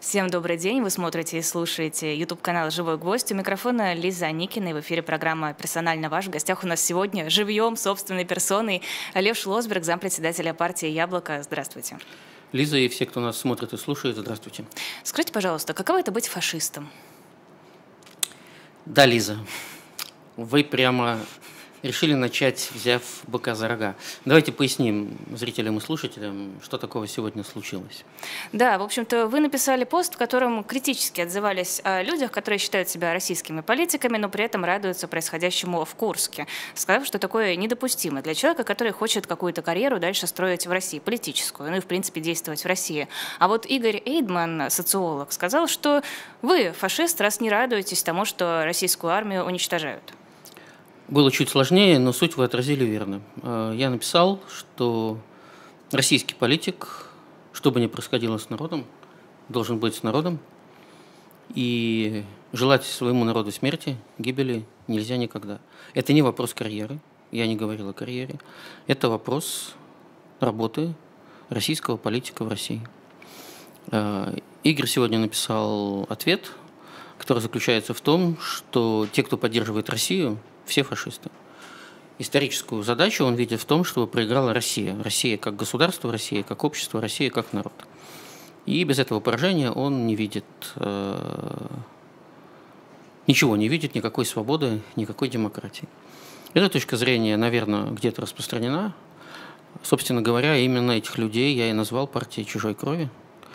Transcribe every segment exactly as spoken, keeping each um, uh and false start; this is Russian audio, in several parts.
Всем добрый день. Вы смотрите и слушаете YouTube-канал «Живой гвоздь». У микрофона Лиза Аникина, и в эфире программа «Персонально ваш». В гостях у нас сегодня живьем, собственной персоной, Лев Шлосберг, зампредседателя партии «Яблоко». Здравствуйте. Лиза и все, кто нас смотрит и слушает, здравствуйте. Скажите, пожалуйста, каково это быть фашистом? Да, Лиза, вы прямо решили начать, взяв быка за рога. Давайте поясним зрителям и слушателям, что такого сегодня случилось. Да, в общем-то, вы написали пост, в котором критически отзывались о людях, которые считают себя российскими политиками, но при этом радуются происходящему в Курске, сказав, что такое недопустимо для человека, который хочет какую-то карьеру дальше строить в России, политическую, ну и, в принципе, действовать в России. А вот Игорь Эйдман, социолог, сказал, что вы фашист, раз не радуетесь тому, что российскую армию уничтожают. Было чуть сложнее, но суть вы отразили верно. Я написал, что российский политик, что бы ни происходило с народом, должен быть с народом, и желать своему народу смерти, гибели нельзя никогда. Это не вопрос карьеры, я не говорил о карьере, это вопрос работы российского политика в России. Игорь сегодня написал ответ, который заключается в том, что те, кто поддерживает Россию, все фашисты. Историческую задачу он видит в том, чтобы проиграла Россия. Россия как государство, Россия как общество, Россия как народ. И без этого поражения он не видит, э, ничего не видит, никакой свободы, никакой демократии. Эта точка зрения, наверное, где-то распространена. Собственно говоря, именно этих людей я и назвал партией чужой крови.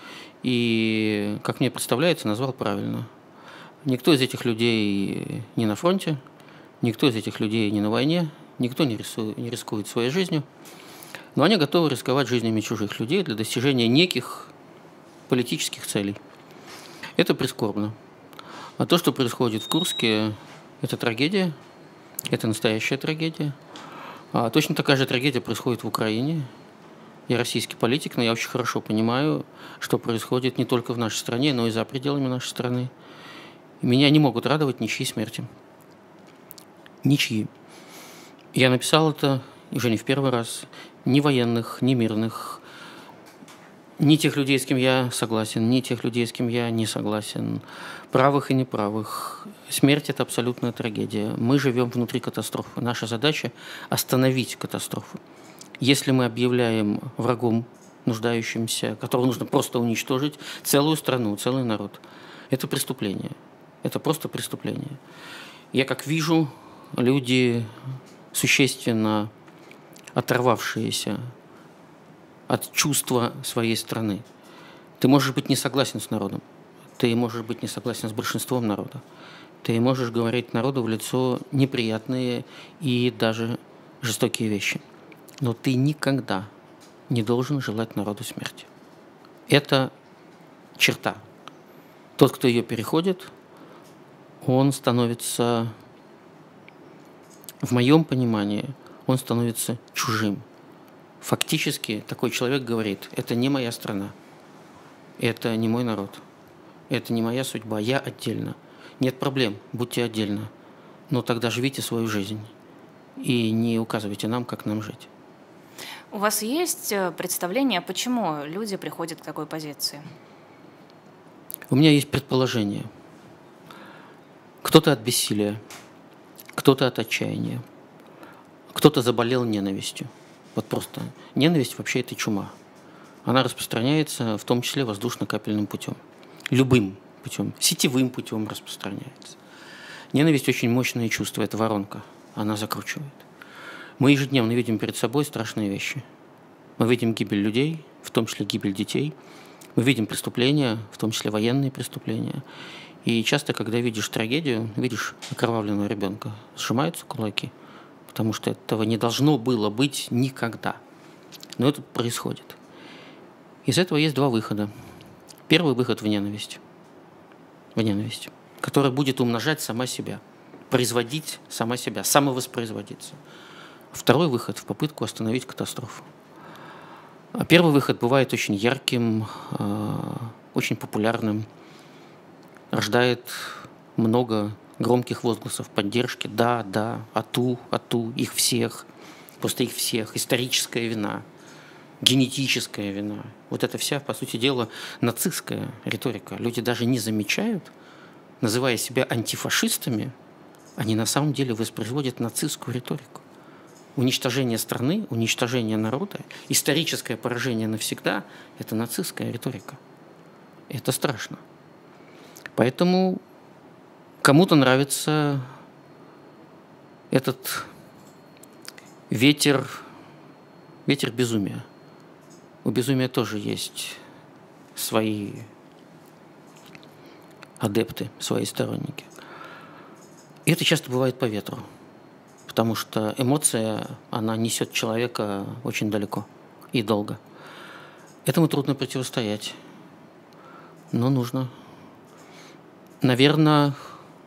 И, как мне представляется, назвал правильно. Никто из этих людей не на фронте. Никто из этих людей не на войне, никто не рискует, не рискует своей жизнью, но они готовы рисковать жизнями чужих людей для достижения неких политических целей. Это прискорбно. А то, что происходит в Курске, это трагедия, это настоящая трагедия. А точно такая же трагедия происходит в Украине. Я российский политик, но я очень хорошо понимаю, что происходит не только в нашей стране, но и за пределами нашей страны. Меня не могут радовать ничьи смерти. Ничьи. Я написал это уже не в первый раз. Ни военных, ни мирных, ни тех людей, с кем я согласен, ни тех людей, с кем я не согласен, правых и неправых. Смерть – это абсолютная трагедия. Мы живем внутри катастрофы. Наша задача – остановить катастрофу. Если мы объявляем врагом, нуждающимся, которого нужно просто уничтожить, целую страну, целый народ, это преступление. Это просто преступление. Я как вижу, люди, существенно оторвавшиеся от чувства своей страны. Ты можешь быть не согласен с народом, ты можешь быть не согласен с большинством народа, ты можешь говорить народу в лицо неприятные и даже жестокие вещи, но ты никогда не должен желать народу смерти. Это черта. Тот, кто ее переходит, он становится... В моем понимании он становится чужим. Фактически такой человек говорит, это не моя страна, это не мой народ, это не моя судьба, я отдельно. Нет проблем, будьте отдельно, но тогда живите свою жизнь и не указывайте нам, как нам жить. У вас есть представление, почему люди приходят к такой позиции? У меня есть предположение. Кто-то от бессилия. Кто-то от отчаяния, кто-то заболел ненавистью. Вот просто ненависть вообще это чума. Она распространяется в том числе воздушно-капельным путем. Любым путем, сетевым путем распространяется. Ненависть очень мощное чувство, это воронка, она закручивает. Мы ежедневно видим перед собой страшные вещи. Мы видим гибель людей, в том числе гибель детей. Мы видим преступления, в том числе военные преступления. И часто, когда видишь трагедию, видишь окровавленного ребенка, сжимаются кулаки, потому что этого не должно было быть никогда. Но это происходит. Из этого есть два выхода. Первый выход в ненависть. В ненависть, которая будет умножать сама себя, производить сама себя, самовоспроизводиться. Второй выход в попытку остановить катастрофу. Первый выход бывает очень ярким, очень популярным, рождает много громких возгласов поддержки. Да, да, ату, ату, их всех, просто их всех. Историческая вина. генетическая вина. Вот это вся, по сути дела, нацистская риторика. Люди даже не замечают, называя себя антифашистами, они на самом деле воспроизводят нацистскую риторику. Уничтожение страны, уничтожение народа, историческое поражение навсегда – это нацистская риторика. И это страшно. Поэтому кому-то нравится этот ветер, ветер безумия. У безумия тоже есть свои адепты, свои сторонники. И это часто бывает по ветру, потому что эмоция, она несет человека очень далеко и долго. Этому трудно противостоять, но нужно. Наверное,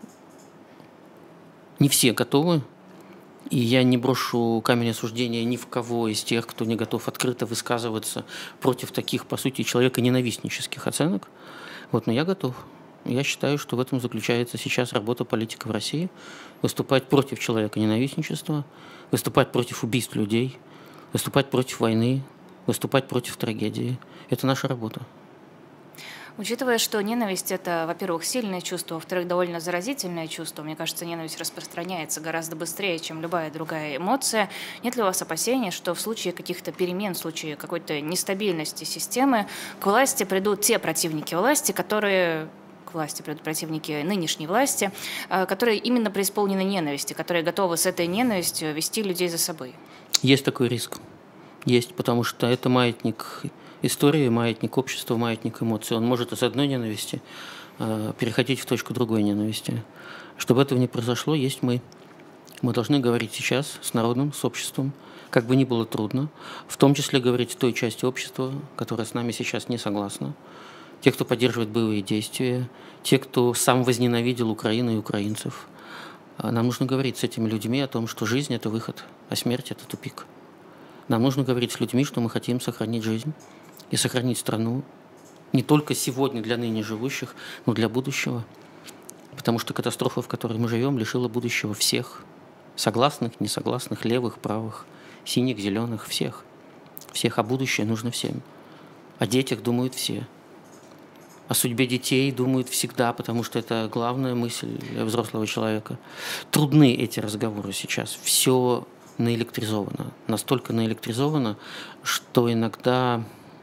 не все готовы, и я не брошу камень осуждения ни в кого из тех, кто не готов открыто высказываться против таких, по сути, человеконенавистнических оценок. Вот, но я готов. Я считаю, что в этом заключается сейчас работа политика в России. Выступать против человеконенавистничества, выступать против убийств людей, выступать против войны, выступать против трагедии. Это наша работа. Учитывая, что ненависть – это, во-первых, сильное чувство, во-вторых, довольно заразительное чувство, мне кажется, ненависть распространяется гораздо быстрее, чем любая другая эмоция. Нет ли у вас опасений, что в случае каких-то перемен, в случае какой-то нестабильности системы к власти придут те противники власти, которые… к власти придут противники нынешней власти, которые именно преисполнены ненависти, которые готовы с этой ненавистью вести людей за собой? Есть такой риск. Есть, потому что это маятник истории, маятник общества, маятник эмоций. Он может из одной ненависти э, переходить в точку другой ненависти. Чтобы этого не произошло, есть мы. Мы должны говорить сейчас с народом, с обществом, как бы ни было трудно, в том числе говорить с той части общества, которая с нами сейчас не согласна. Те, кто поддерживает боевые действия, те, кто сам возненавидел Украину и украинцев. Нам нужно говорить с этими людьми о том, что жизнь – это выход, а смерть – это тупик. Нам нужно говорить с людьми, что мы хотим сохранить жизнь и сохранить страну не только сегодня для ныне живущих, но для будущего. Потому что катастрофа, в которой мы живем, лишила будущего всех. Согласных, несогласных, левых, правых, синих, зеленых, всех. Всех, а будущее нужно всем. О детях думают все. О судьбе детей думают всегда, потому что это главная мысль взрослого человека. Трудны эти разговоры сейчас. Все наэлектризовано. Настолько наэлектризовано, что иногда,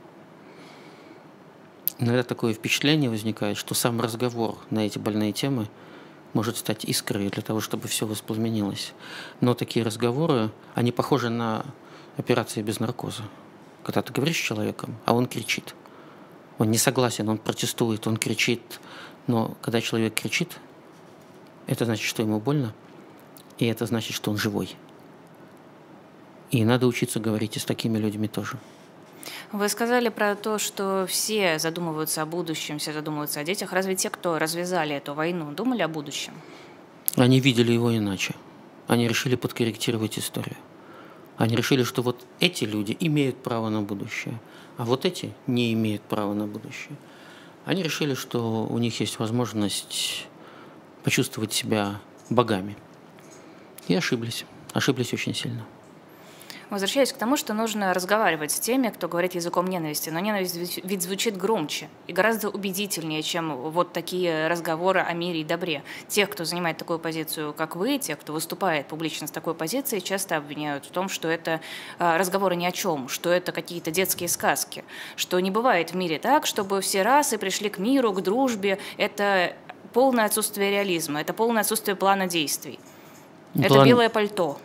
иногда такое впечатление возникает, что сам разговор на эти больные темы может стать искрой для того, чтобы все воспламенилось. Но такие разговоры, они похожи на операции без наркоза. Когда ты говоришь с человеком, а он кричит. Он не согласен, он протестует, он кричит. Но когда человек кричит, это значит, что ему больно, и это значит, что он живой. И надо учиться говорить и с такими людьми тоже. Вы сказали про то, что все задумываются о будущем, все задумываются о детях. Разве те, кто развязали эту войну, думали о будущем? Они видели его иначе. Они решили подкорректировать историю. Они решили, что вот эти люди имеют право на будущее, а вот эти не имеют права на будущее. Они решили, что у них есть возможность почувствовать себя богами. И ошиблись. Ошиблись очень сильно. Возвращаясь к тому, что нужно разговаривать с теми, кто говорит языком ненависти. Но ненависть ведь звучит громче и гораздо убедительнее, чем вот такие разговоры о мире и добре. Тех, кто занимает такую позицию, как вы, тех, кто выступает публично с такой позицией, часто обвиняют в том, что это разговоры ни о чем, что это какие-то детские сказки, что не бывает в мире так, чтобы все расы пришли к миру, к дружбе. Это полное отсутствие реализма, это полное отсутствие плана действий. План... Это белое пальто.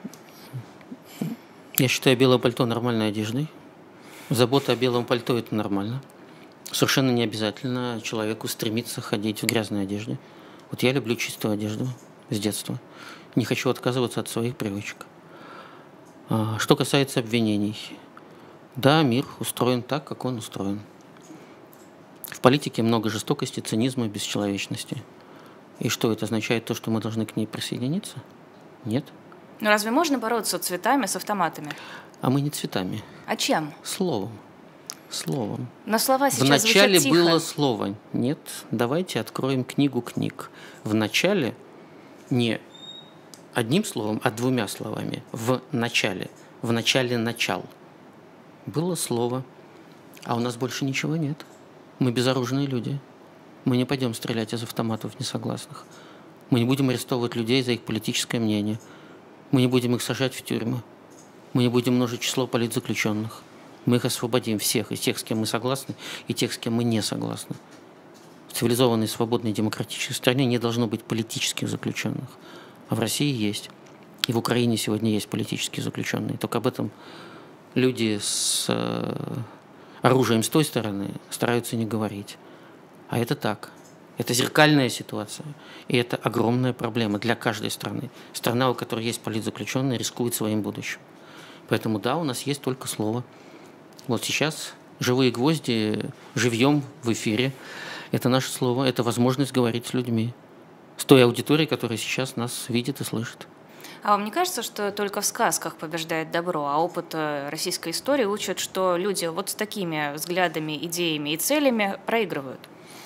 Я считаю белое пальто нормальной одеждой. Забота о белом пальто – это нормально. Совершенно не обязательно человеку стремиться ходить в грязной одежде. Вот я люблю чистую одежду с детства. Не хочу отказываться от своих привычек. Что касается обвинений. Да, мир устроен так, как он устроен. В политике много жестокости, цинизма, бесчеловечности. И что, это означает то, что мы должны к ней присоединиться? Нет. Но разве можно бороться цветами с автоматами? А мы не цветами. А чем? Словом. Словом. Но слова сейчас Вначале звучат тихо. было слово. Нет, давайте откроем книгу книг. Вначале не одним словом, а двумя словами. В начале. В начале начал. было слово, а у нас больше ничего нет. Мы безоружные люди. Мы не пойдем стрелять из автоматов несогласных. Мы не будем арестовывать людей за их политическое мнение. Мы не будем их сажать в тюрьмы. Мы не будем множить число политзаключенных. Мы их освободим всех, и тех, с кем мы согласны, и тех, с кем мы не согласны. В цивилизованной, свободной, демократической стране не должно быть политических заключенных. А в России есть. И в Украине сегодня есть политические заключенные. Только об этом люди с оружием с той стороны стараются не говорить. А это так. Это зеркальная ситуация. И это огромная проблема для каждой страны. Страна, у которой есть политзаключенные, рискует своим будущим. Поэтому да, у нас есть только слово. Вот сейчас «Живые гвозди» живьем в эфире. Это наше слово, это возможность говорить с людьми. С той аудиторией, которая сейчас нас видит и слышит. А вам не кажется, что только в сказках побеждает добро, а опыт российской истории учит, что люди вот с такими взглядами, идеями и целями проигрывают?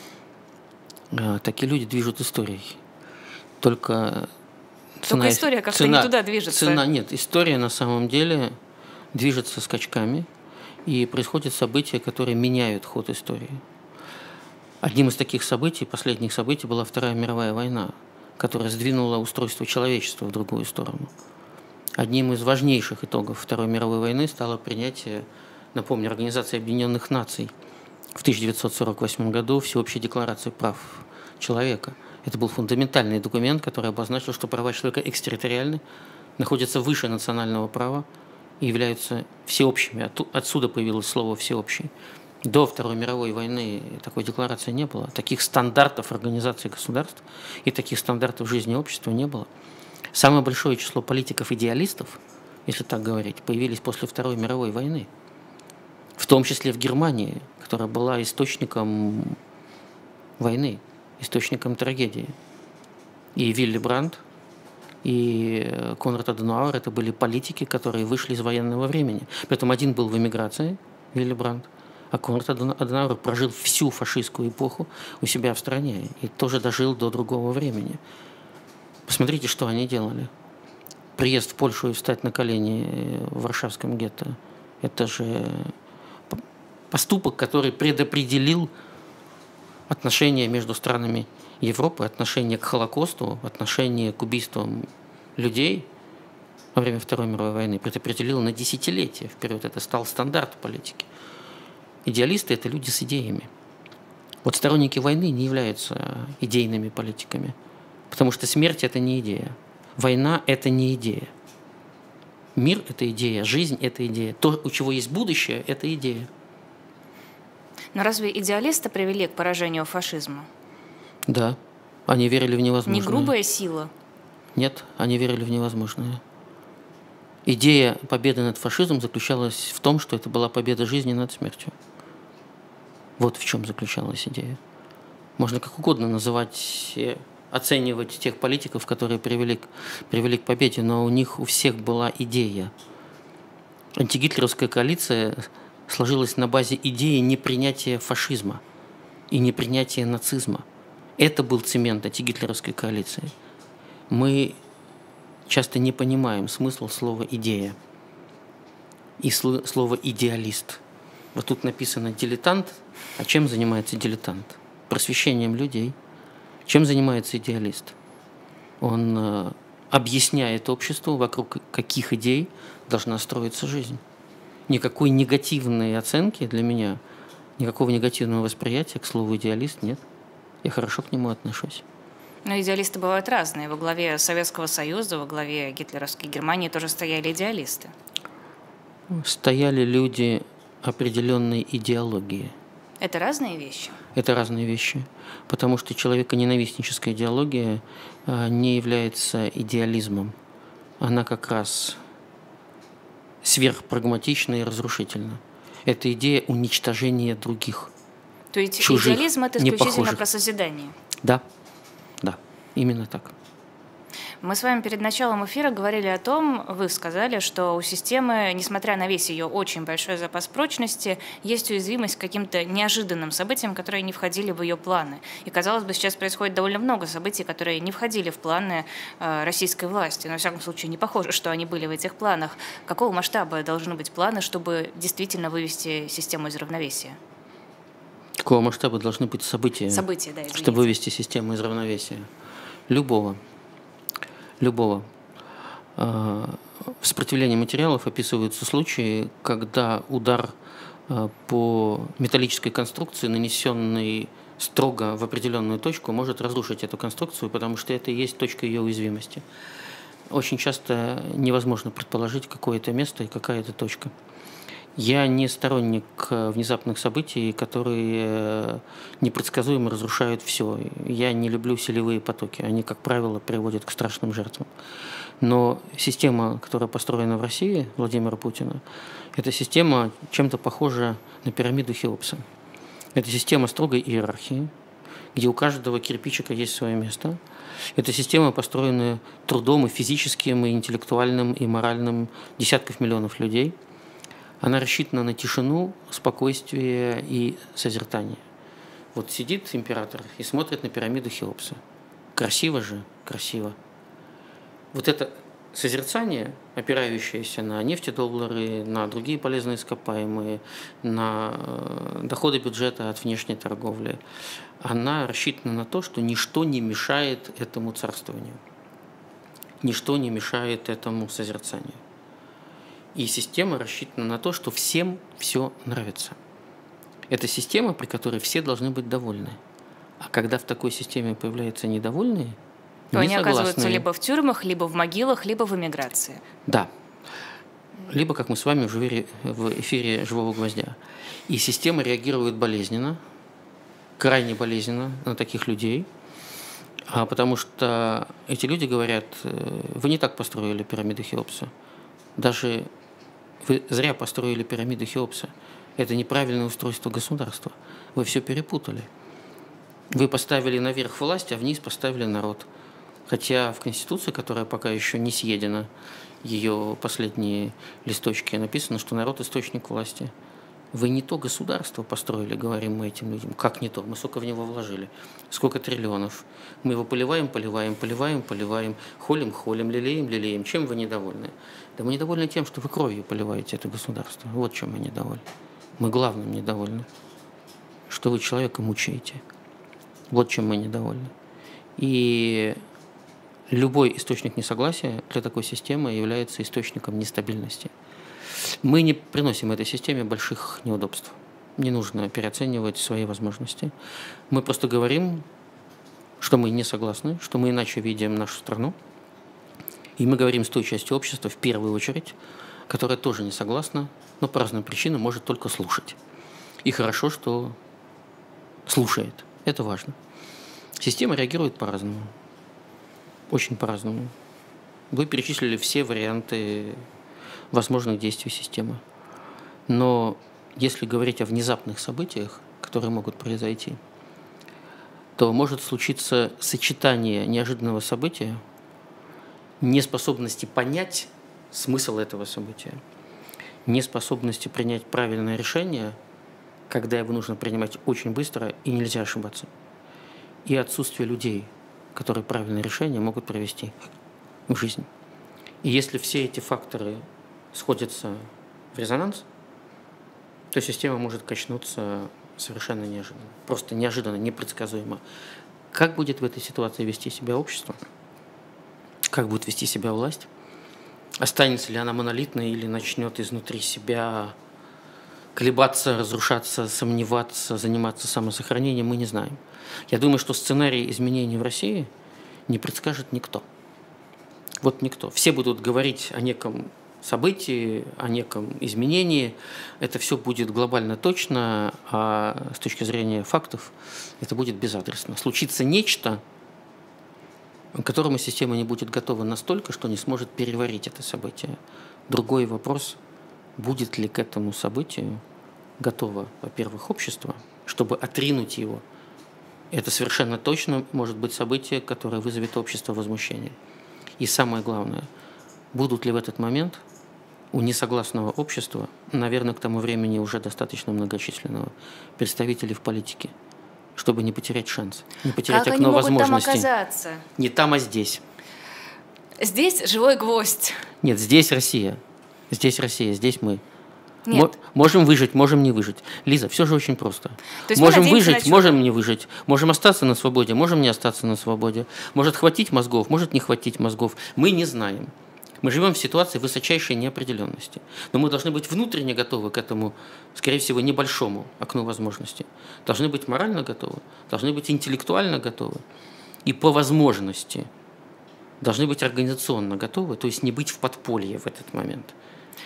Такие люди движут историей. Только, Только цена, история как-то цена, не туда движется. Цена, нет, история на самом деле движется скачками, и происходят события, которые меняют ход истории. Одним из таких событий, последних событий, была Вторая мировая война, которая сдвинула устройство человечества в другую сторону. Одним из важнейших итогов Второй мировой войны стало принятие, напомню, Организации Объединенных Наций в тысяча девятьсот сорок восьмом году Всеобщей декларации прав человека. Это был фундаментальный документ, который обозначил, что права человека экстерриториальны, находятся выше национального права и являются всеобщими. Отсюда появилось слово «всеобщий». До Второй мировой войны такой декларации не было. Таких стандартов организации государств и таких стандартов жизни общества не было. Самое большое число политиков-идеалистов, если так говорить, появились после Второй мировой войны. В том числе в Германии, которая была источником войны, источником трагедии. И Вилли Брандт, и Конрад Аденауэр – это были политики, которые вышли из военного времени. Притом один был в эмиграции, Вилли Брандт, а Конрад Аденауэр прожил всю фашистскую эпоху у себя в стране и тоже дожил до другого времени. Посмотрите, что они делали. Приезд в Польшу и встать на колени в Варшавском гетто – это же поступок, который предопределил отношения между странами Европы, отношение к Холокосту, отношение к убийствам людей во время Второй мировой войны, предопределил на десятилетия вперед. Это стал стандарт политики. Идеалисты – это люди с идеями. Вот сторонники войны не являются идейными политиками, потому что смерть – это не идея. Война – это не идея. Мир – это идея, жизнь – это идея. То, у чего есть будущее – это идея. Но разве идеалисты привели к поражению фашизма? Да, они верили в невозможное. Не грубая сила? Нет, они верили в невозможное. Идея победы над фашизмом заключалась в том, что это была победа жизни над смертью. Вот в чем заключалась идея. Можно как угодно называть, оценивать тех политиков, которые привели, привели к победе, но у них у всех была идея. Антигитлеровская коалиция сложилась на базе идеи непринятия фашизма и непринятия нацизма. Это был цемент антигитлеровской коалиции. Мы часто не понимаем смысл слова «идея» и слова «идеалист». Вот тут написано «дилетант», а чем занимается дилетант? Просвещением людей. Чем занимается идеалист? Он э, объясняет обществу, вокруг каких идей должна строиться жизнь. Никакой негативной оценки для меня, никакого негативного восприятия к слову «идеалист» нет. Я хорошо к нему отношусь. Но идеалисты бывают разные. Во главе Советского Союза, во главе гитлеровской Германии тоже стояли идеалисты. Стояли люди определенной идеологии. Это разные вещи? Это разные вещи. Потому что человеконенавистническая идеология не является идеализмом. Она как раз сверхпрагматична и разрушительна. Это идея уничтожения других. То есть чужих, идеализм – это исключительно про созидание? Да, да, именно так. Мы с вами перед началом эфира говорили о том, вы сказали, что у системы, несмотря на весь ее очень большой запас прочности, есть уязвимость к каким-то неожиданным событиям, которые не входили в ее планы. И, казалось бы, сейчас происходит довольно много событий, которые не входили в планы э, российской власти. Но, во всяком случае, не похоже, что они были в этих планах. Какого масштаба должны быть планы, чтобы действительно вывести систему из равновесия? Какого масштаба должны быть события, события да, извините. Чтобы вывести систему из равновесия? Любого. Любого. В сопротивлении материалов описываются случаи, когда удар по металлической конструкции, нанесенный строго в определенную точку, может разрушить эту конструкцию, потому что это и есть точка ее уязвимости. Очень часто невозможно предположить какое-то место и какая это точка. Я не сторонник внезапных событий, которые непредсказуемо разрушают все. Я не люблю силевые потоки. Они, как правило, приводят к страшным жертвам. Но система, которая построена в России, Владимира Путина, это система чем-то похожа на пирамиду Хеопса. Это система строгой иерархии, где у каждого кирпичика есть свое место. Это система, построенная трудом и физическим, и интеллектуальным, и моральным десятков миллионов людей. Она рассчитана на тишину, спокойствие и созерцание. Вот сидит император и смотрит на пирамиду Хеопса. Красиво же, красиво. Вот это созерцание, опирающееся на нефтедоллары, на другие полезные ископаемые, на доходы бюджета от внешней торговли, она рассчитана на то, что ничто не мешает этому царствованию. Ничто не мешает этому созерцанию. И система рассчитана на то, что всем все нравится. Это система, при которой все должны быть довольны. А когда в такой системе появляются недовольные, то они оказываются либо в тюрьмах, либо в могилах, либо в эмиграции. Да. Либо, как мы с вами в эфире «Живого гвоздя». И система реагирует болезненно, крайне болезненно на таких людей, потому что эти люди говорят: вы не так построили пирамиду Хеопса. Даже вы зря построили пирамиду Хеопса. Это неправильное устройство государства. Вы все перепутали. Вы поставили наверх власть, а вниз поставили народ. Хотя в Конституции, которая пока еще не съедена, ее последние листочки, написано, что народ – источник власти. Вы не то государство построили, говорим мы этим людям. Как не то? Мы сколько в него вложили? Сколько триллионов? Мы его поливаем, поливаем, поливаем, поливаем, холим, холим, лелеем, лелеем. Чем вы недовольны? Да мы недовольны тем, что вы кровью поливаете это государство. Вот чем мы недовольны. Мы главным недовольны, что вы человека мучаете. Вот чем мы недовольны. И любой источник несогласия для такой системы является источником нестабильности. Мы не приносим этой системе больших неудобств. Не нужно переоценивать свои возможности. Мы просто говорим, что мы не согласны, что мы иначе видим нашу страну. И мы говорим с той частью общества, в первую очередь, которая тоже не согласна, но по разным причинам может только слушать. И хорошо, что слушает. Это важно. Система реагирует по-разному. Очень по-разному. Вы перечислили все варианты возможных действий системы. Но если говорить о внезапных событиях, которые могут произойти, то может случиться сочетание неожиданного события, неспособности понять смысл этого события, неспособности принять правильное решение, когда его нужно принимать очень быстро и нельзя ошибаться, и отсутствие людей, которые правильное решение могут провести в жизнь. И если все эти факторы сходятся в резонанс, то система может качнуться совершенно неожиданно. Просто неожиданно, непредсказуемо. Как будет в этой ситуации вести себя общество? Как будет вести себя власть? Останется ли она монолитной или начнет изнутри себя колебаться, разрушаться, сомневаться, заниматься самосохранением, мы не знаем. Я думаю, что сценарий изменений в России не предскажет никто. Вот никто. Все будут говорить о неком событии, о неком изменении. Это все будет глобально точно, а с точки зрения фактов это будет безадресно. Случится нечто, к которому система не будет готова настолько, что не сможет переварить это событие. Другой вопрос, будет ли к этому событию готово, во-первых, общество, чтобы отринуть его. Это совершенно точно может быть событие, которое вызовет общество возмущение. И самое главное, будут ли в этот момент у несогласного общества, наверное, к тому времени уже достаточно многочисленного, представителей в политике, чтобы не потерять шанс, не потерять как окно они могут возможностей. Там оказаться? Не там, а здесь. Здесь живой гвоздь. Нет, здесь Россия. Здесь Россия, здесь мы. Нет. Можем выжить, можем не выжить. Лиза, все же очень просто. Можем выжить, можем не выжить. Можем остаться на свободе, можем не остаться на свободе. Может хватить мозгов, может не хватить мозгов. Мы не знаем. Мы живем в ситуации высочайшей неопределенности. Но мы должны быть внутренне готовы к этому, скорее всего, небольшому окну возможностей. Должны быть морально готовы, должны быть интеллектуально готовы. И по возможности должны быть организационно готовы, то есть не быть в подполье в этот момент.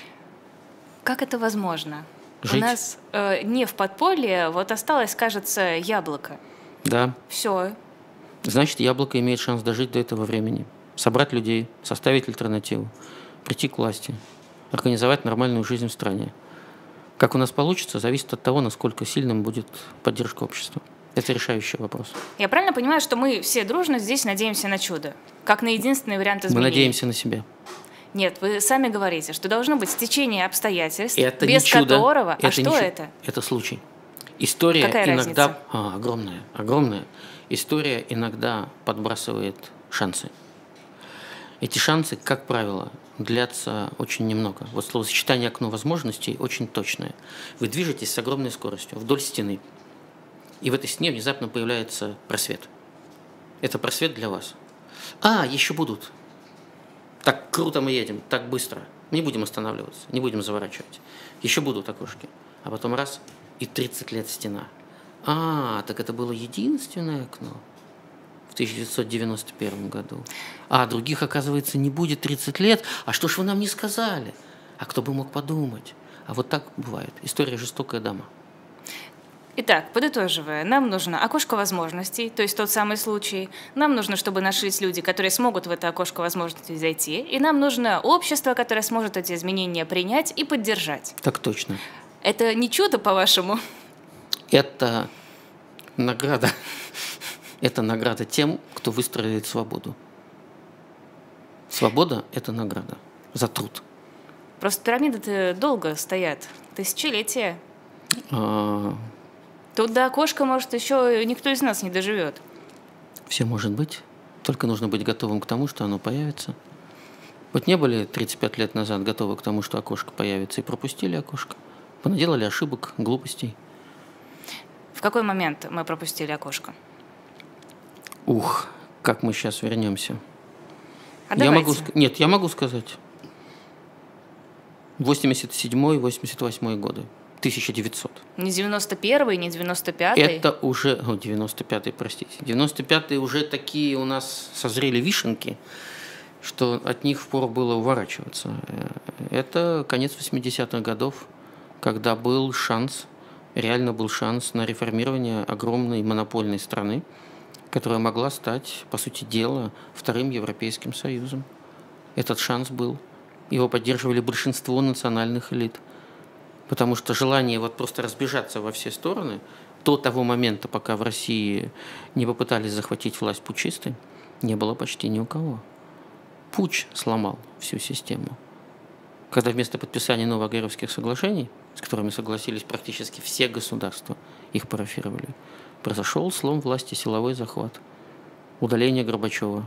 Как это возможно? Жить. У нас э, не в подполье, вот осталось, кажется, яблоко. Да. Все. Значит, яблоко имеет шанс дожить до этого времени. Собрать людей, составить альтернативу, прийти к власти, организовать нормальную жизнь в стране. Как у нас получится, зависит от того, насколько сильным будет поддержка общества. Это решающий вопрос. Я правильно понимаю, что мы все дружно здесь надеемся на чудо? Как на единственный вариант изменений? Мы надеемся на себя. Нет, вы сами говорите, что должно быть стечение обстоятельств, это без не чудо. которого... Это а что не чудо. это? Это случай. История Какая иногда... разница? А, огромная, огромная. История иногда подбрасывает шансы. Эти шансы, как правило, длятся очень немного. Вот словосочетание «окно возможностей» очень точное. Вы движетесь с огромной скоростью вдоль стены, и в этой стене внезапно появляется просвет. Это просвет для вас. А, еще будут. Так круто мы едем, так быстро. Не будем останавливаться, не будем заворачивать. Еще будут окошки. А потом раз, и тридцать лет стена. А, так это было единственное окно в тысяча девятьсот девяносто первом году. А других, оказывается, не будет тридцать лет. А что ж вы нам не сказали? А кто бы мог подумать? А вот так бывает. История жестокая дама. Итак, подытоживая, нам нужно окошко возможностей, то есть тот самый случай. Нам нужно, чтобы нашлись люди, которые смогут в это окошко возможностей зайти. И нам нужно общество, которое сможет эти изменения принять и поддержать. Так точно. Это не чудо, по-вашему? Это награда. Это награда тем, кто выстроит свободу. Свобода – это награда за труд. Просто пирамиды-то долго стоят, тысячелетия. А... Тут до окошка, может, еще никто из нас не доживет. Все может быть, только нужно быть готовым к тому, что оно появится. Вот не были тридцать пять лет назад готовы к тому, что окошко появится, и пропустили окошко. Понаделали ошибок, глупостей. В какой момент мы пропустили окошко? Ух, как мы сейчас вернемся. А я давайте. могу, нет, я могу сказать. восемьдесят седьмой — восемьдесят восьмой годы. тысяча девятьсот. Не девяносто первый, не девяносто пятый? Это уже... О, девяносто пятый, простите. девяносто пятый уже такие у нас созрели вишенки, что от них впору было уворачиваться. Это конец восьмидесятых годов, когда был шанс, реально был шанс на реформирование огромной монопольной страны, которая могла стать, по сути дела, вторым Европейским Союзом. Этот шанс был. Его поддерживали большинство национальных элит. Потому что желание вот просто разбежаться во все стороны до того момента, пока в России не попытались захватить власть путчисты, не было почти ни у кого. Путч сломал всю систему. Когда вместо подписания Новоагреевских соглашений, с которыми согласились практически все государства, их парафировали, произошел слом власти, силовой захват, удаление Горбачева.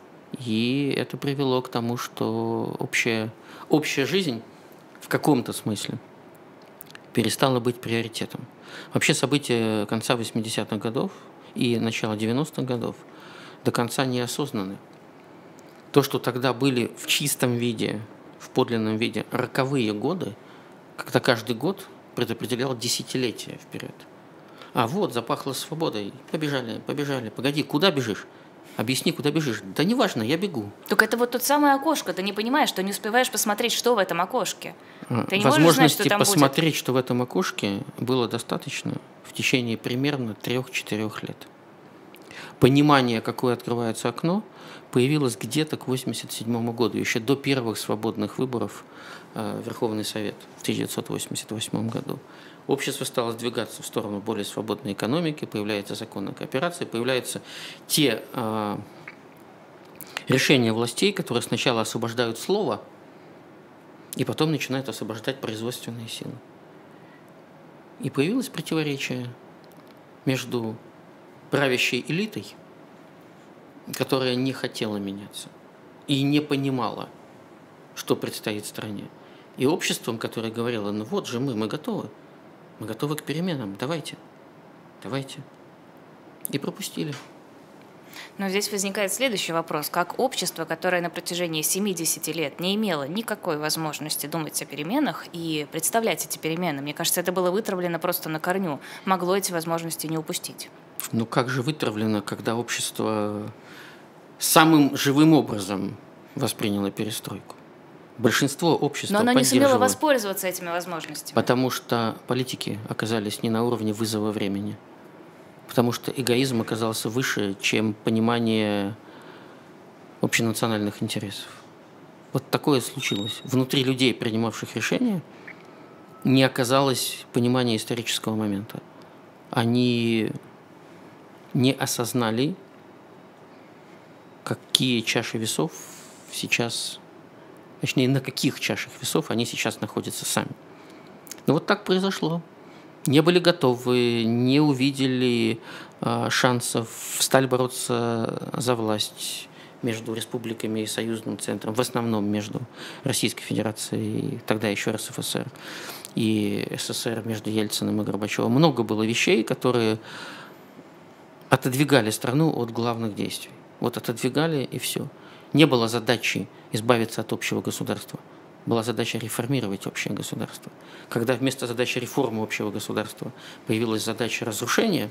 И это привело к тому, что общая, общая жизнь в каком-то смысле перестало быть приоритетом. Вообще события конца восьмидесятых годов и начала девяностых годов до конца неосознаны. То, что тогда были в чистом виде, в подлинном виде роковые годы, когда каждый год предопределял десятилетия вперед. А вот, запахло свободой. Побежали, побежали. Погоди, куда бежишь? Объясни, куда бежишь. Да неважно, я бегу. Только это вот тот самое окошко. Ты не понимаешь, что не успеваешь посмотреть, что в этом окошке. Ты не Возможности можешь знать, что там посмотреть, будет. что в этом окошке, было достаточно в течение примерно трех-четырех лет. Понимание, какое открывается окно, появилось где-то к восемьдесят седьмому году, еще до первых свободных выборов в Верховный Совет в тысяча девятьсот восемьдесят восьмом году. Общество стало сдвигаться в сторону более свободной экономики, появляется закон о кооперации, появляются те э, решения властей, которые сначала освобождают слово, и потом начинают освобождать производственные силы. И появилось противоречие между правящей элитой, которая не хотела меняться и не понимала, что предстоит стране, и обществом, которое говорило: ну вот же мы, мы готовы, мы готовы к переменам, давайте, давайте. И пропустили. Но здесь возникает следующий вопрос. Как общество, которое на протяжении семидесяти лет не имело никакой возможности думать о переменах и представлять эти перемены, мне кажется, это было вытравлено просто на корню, могло эти возможности не упустить? Ну как же вытравлено, когда общество самым живым образом восприняло перестройку? Большинство общества Но оно не сумело поддерживало, воспользоваться этими возможностями. потому что политики оказались не на уровне вызова времени. Потому что эгоизм оказался выше, чем понимание общенациональных интересов. Вот такое случилось. Внутри людей, принимавших решения, не оказалось понимания исторического момента. Они не осознали, какие чаши весов сейчас, точнее, на каких чашах весов они сейчас находятся сами. Ну вот так произошло. Не были готовы, не увидели э, шансов, стали бороться за власть между республиками и союзным центром, в основном между Российской Федерацией, тогда еще РСФСР, и СССР между Ельциным и Горбачевым. Много было вещей, которые отодвигали страну от главных действий. Вот отодвигали, и все. Не было задачи избавиться от общего государства. Была задача реформировать общее государство. Когда вместо задачи реформы общего государства появилась задача разрушения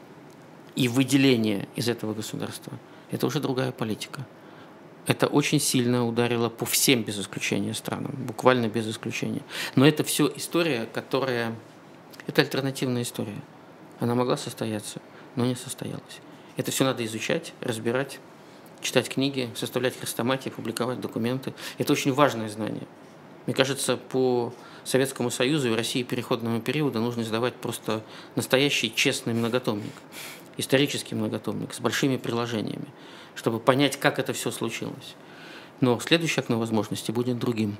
и выделения из этого государства, это уже другая политика. Это очень сильно ударило по всем без исключения странам, буквально без исключения. Но это все история, которая... Это альтернативная история. Она могла состояться, но не состоялась. Это все надо изучать, разбирать, читать книги, составлять хрестоматии, публиковать документы. Это очень важное знание. Мне кажется, по Советскому Союзу и России переходного периода нужно издавать просто настоящий честный многотомник, исторический многотомник с большими приложениями, чтобы понять, как это все случилось. Но следующее окно возможностей будет другим.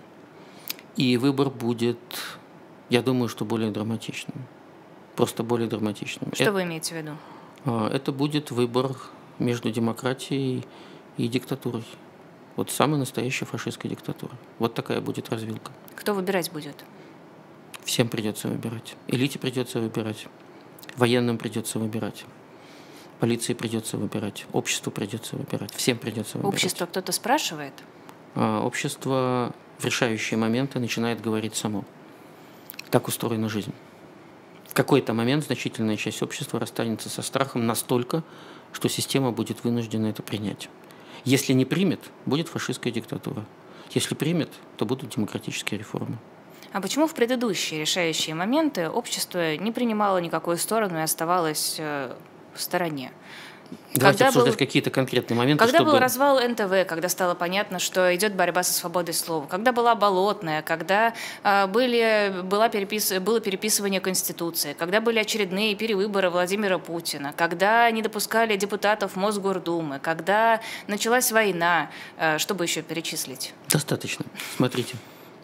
И выбор будет, я думаю, что более драматичным. Просто более драматичным. Что это, вы имеете в виду? Это будет выбор между демократией и диктатурой. Вот самая настоящая фашистская диктатура. Вот такая будет развилка. Кто выбирать будет? Всем придется выбирать. Элите придется выбирать. Военным придется выбирать. Полиции придется выбирать. Обществу придется выбирать. Всем придется выбирать. Общество кто-то спрашивает? А, общество в решающие моменты начинает говорить само. Так устроена жизнь. В какой-то момент значительная часть общества расстанется со страхом настолько, что система будет вынуждена это принять. Если не примет, будет фашистская диктатура. Если примет, то будут демократические реформы. А почему в предыдущие решающие моменты общество не принимало никакую сторону и оставалось в стороне? Давайте когда обсуждать был, какие-то конкретные моменты. Когда чтобы... был развал эн тэ вэ, когда стало понятно, что идет борьба со свободой слова, когда была Болотная, когда а, были, была перепис... было переписывание Конституции, когда были очередные перевыборы Владимира Путина, когда не допускали депутатов Мосгордумы, когда началась война, а, чтобы еще перечислить? Достаточно. Смотрите,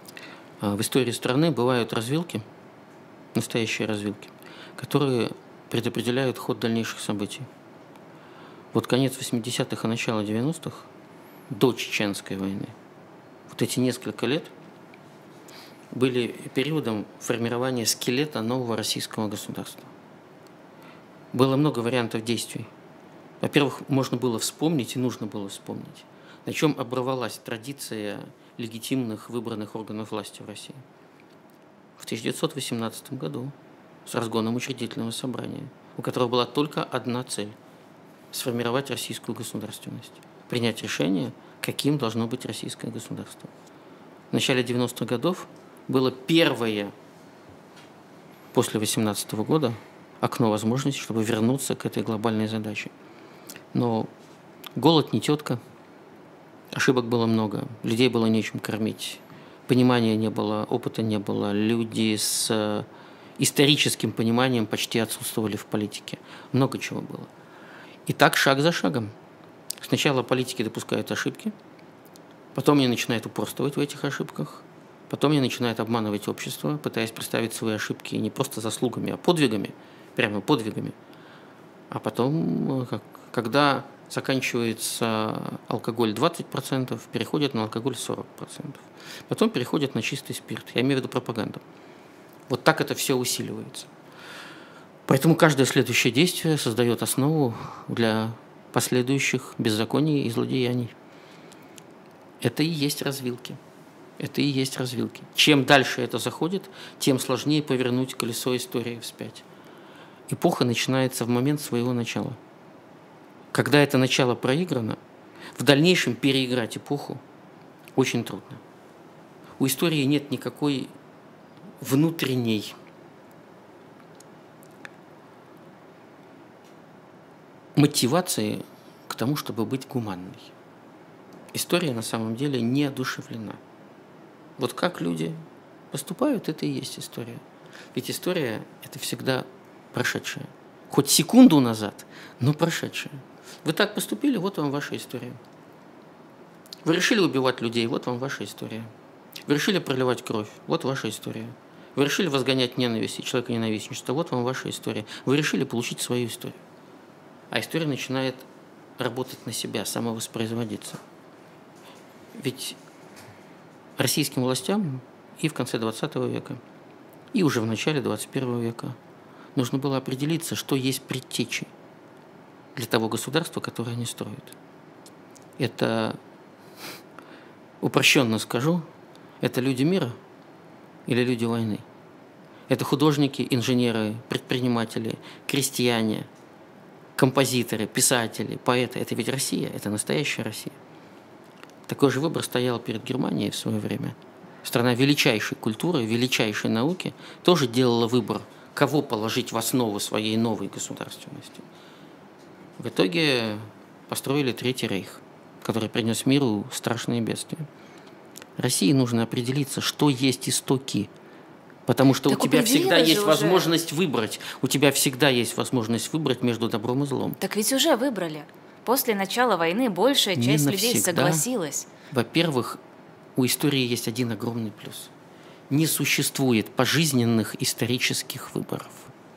в истории страны бывают развилки, настоящие развилки, которые предопределяют ход дальнейших событий. Вот конец восьмидесятых и начало девяностых, до Чеченской войны, вот эти несколько лет были периодом формирования скелета нового российского государства. Было много вариантов действий. Во-первых, можно было вспомнить, и нужно было вспомнить, на чем оборвалась традиция легитимных выбранных органов власти в России. В тысяча девятьсот восемнадцатом году с разгоном учредительного собрания, у которого была только одна цель – сформировать российскую государственность, принять решение, каким должно быть российское государство. В начале девяностых годов было первое после восемнадцатого года окно возможностей, чтобы вернуться к этой глобальной задаче. Но голод не тетка, ошибок было много, людей было нечем кормить, понимания не было, опыта не было, люди с историческим пониманием почти отсутствовали в политике. Много чего было. И так шаг за шагом. Сначала политики допускают ошибки, потом они начинают упорствовать в этих ошибках, потом они начинают обманывать общество, пытаясь представить свои ошибки не просто заслугами, а подвигами, прямо подвигами. А потом, как, когда заканчивается алкоголь двадцать процентов, переходит на алкоголь сорок процентов. Потом переходит на чистый спирт. Я имею в виду пропаганду. Вот так это все усиливается. Поэтому каждое следующее действие создает основу для последующих беззаконий и злодеяний. Это и есть развилки. Это и есть развилки. Чем дальше это заходит, тем сложнее повернуть колесо истории вспять. Эпоха начинается в момент своего начала. Когда это начало проиграно, в дальнейшем переиграть эпоху очень трудно. У истории нет никакой внутренней мотивации к тому, чтобы быть гуманной. История на самом деле не одушевлена. Вот как люди поступают, это и есть история. Ведь история – это всегда прошедшее. Хоть секунду назад, но прошедшее. Вы так поступили, вот вам ваша история. Вы решили убивать людей, вот вам ваша история. Вы решили проливать кровь, вот ваша история. Вы решили возгонять ненависть и человеконенавистничество, вот вам ваша история. Вы решили получить свою историю. А история начинает работать на себя, самовоспроизводиться. Ведь российским властям и в конце двадцатого века, и уже в начале двадцать первого века нужно было определиться, что есть предтечи для того государства, которое они строят. Это, упрощенно скажу, это люди мира или люди войны. Это художники, инженеры, предприниматели, крестьяне, композиторы, писатели, поэты. Это ведь Россия, это настоящая Россия. Такой же выбор стоял перед Германией в свое время. Страна величайшей культуры, величайшей науки тоже делала выбор, кого положить в основу своей новой государственности. В итоге построили Третий рейх, который принес миру страшные бедствия. России нужно определиться, что есть истоки, потому что так у тебя всегда есть уже возможность выбрать. У тебя всегда есть возможность выбрать между добром и злом. Так ведь уже выбрали. После начала войны большая Не часть навсегда. людей согласилась. Во-первых, у истории есть один огромный плюс. Не существует пожизненных исторических выборов.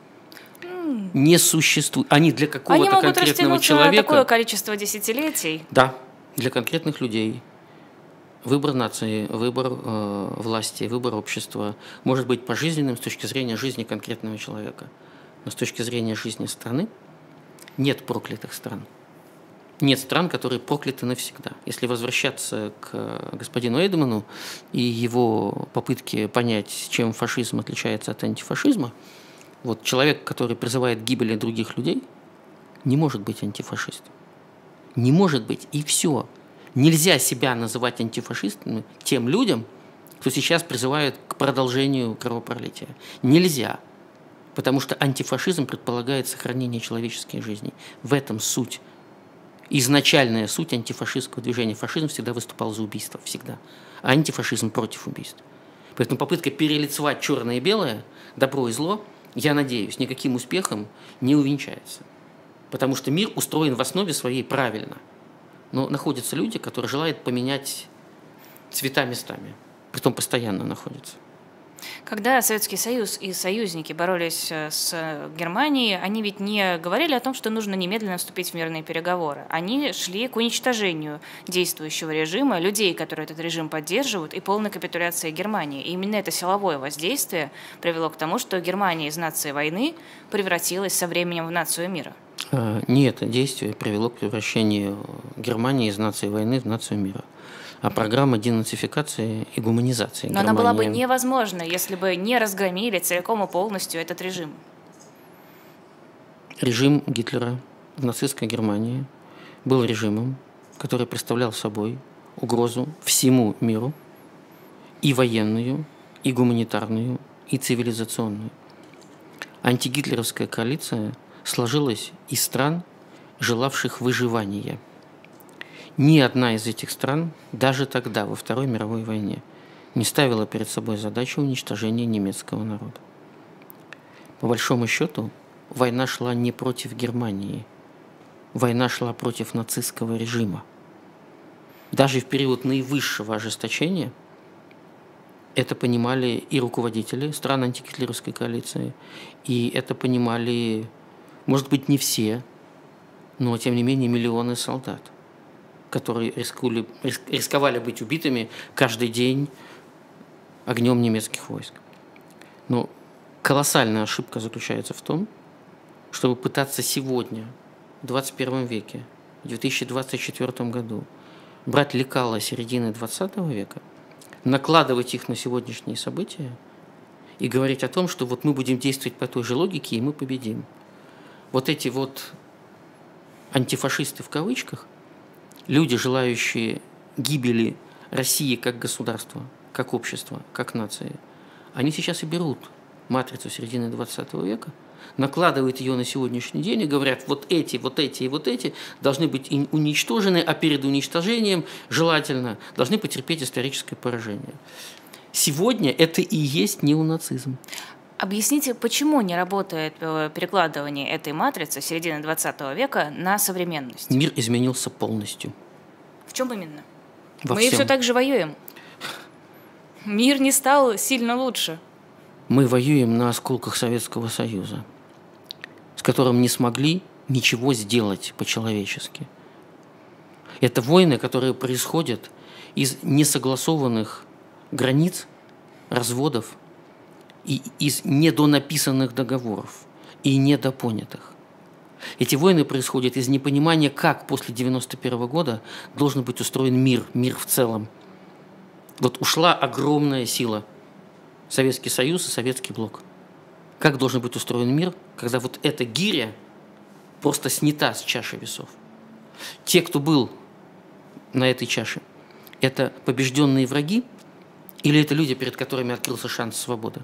Mm. Не существует. Они для какого-то Они могут конкретного растянуться человека. На такое количество десятилетий. Да, для конкретных людей. Выбор нации, выбор э, власти, выбор общества может быть пожизненным с точки зрения жизни конкретного человека. Но с точки зрения жизни страны нет проклятых стран. Нет стран, которые прокляты навсегда. Если возвращаться к господину Эйдеману и его попытке понять, чем фашизм отличается от антифашизма, вот человек, который призывает к гибели других людей, не может быть антифашистом. Не может быть, и все. Нельзя себя называть антифашистами тем людям, кто сейчас призывает к продолжению кровопролития. Нельзя. Потому что антифашизм предполагает сохранение человеческой жизни. В этом суть. Изначальная суть антифашистского движения. Фашизм всегда выступал за убийство. Всегда. А антифашизм против убийств. Поэтому попытка перелицевать черное и белое, добро и зло, я надеюсь, никаким успехом не увенчается. Потому что мир устроен в основе своей правильно. Но находятся люди, которые желают поменять цвета местами. Притом постоянно находятся. Когда Советский Союз и союзники боролись с Германией, они ведь не говорили о том, что нужно немедленно вступить в мирные переговоры. Они шли к уничтожению действующего режима, людей, которые этот режим поддерживают, и полной капитуляции Германии. И именно это силовое воздействие привело к тому, что Германия из нации войны превратилась со временем в нацию мира. Не это действие привело к превращению Германии из нации войны в нацию мира. А программа денацификации и гуманизации Но Германии... она была бы невозможна, если бы не разгромили целиком и полностью этот режим. Режим Гитлера в нацистской Германии был режимом, который представлял собой угрозу всему миру, и военную, и гуманитарную, и цивилизационную. Антигитлеровская коалиция сложилась из стран, желавших выживания. Ни одна из этих стран, даже тогда, во Второй мировой войне, не ставила перед собой задачу уничтожения немецкого народа. По большому счету, война шла не против Германии, война шла против нацистского режима. Даже в период наивысшего ожесточения это понимали и руководители стран антигитлеровской коалиции, и это понимали, может быть, не все, но тем не менее миллионы солдат, которые рискули, рисковали быть убитыми каждый день огнем немецких войск. Но колоссальная ошибка заключается в том, чтобы пытаться сегодня, в двадцать первом веке, в две тысячи двадцать четвёртом году, брать лекала середины двадцатого века, накладывать их на сегодняшние события и говорить о том, что вот мы будем действовать по той же логике, и мы победим. Вот эти вот антифашисты в кавычках, люди, желающие гибели России как государства, как общества, как нации, они сейчас и берут матрицу середины двадцатого века, накладывают ее на сегодняшний день и говорят, вот эти, вот эти и вот эти должны быть уничтожены, а перед уничтожением желательно должны потерпеть историческое поражение. Сегодня это и есть неонацизм. Объясните, почему не работает перекладывание этой матрицы середины двадцатого века на современность? Мир изменился полностью. В чем именно? Во Мы всем. все так же воюем. Мир не стал сильно лучше. Мы воюем на осколках Советского Союза, с которым не смогли ничего сделать по-человечески. Это войны, которые происходят из несогласованных границ, разводов, и из недонаписанных договоров и недопонятых. Эти войны происходят из непонимания, как после девяносто первого года должен быть устроен мир, мир в целом. Вот ушла огромная сила. Советский Союз и Советский Блок. Как должен быть устроен мир, когда вот эта гиря просто снята с чаши весов? Те, кто был на этой чаше, это побежденные враги или это люди, перед которыми открылся шанс свободы?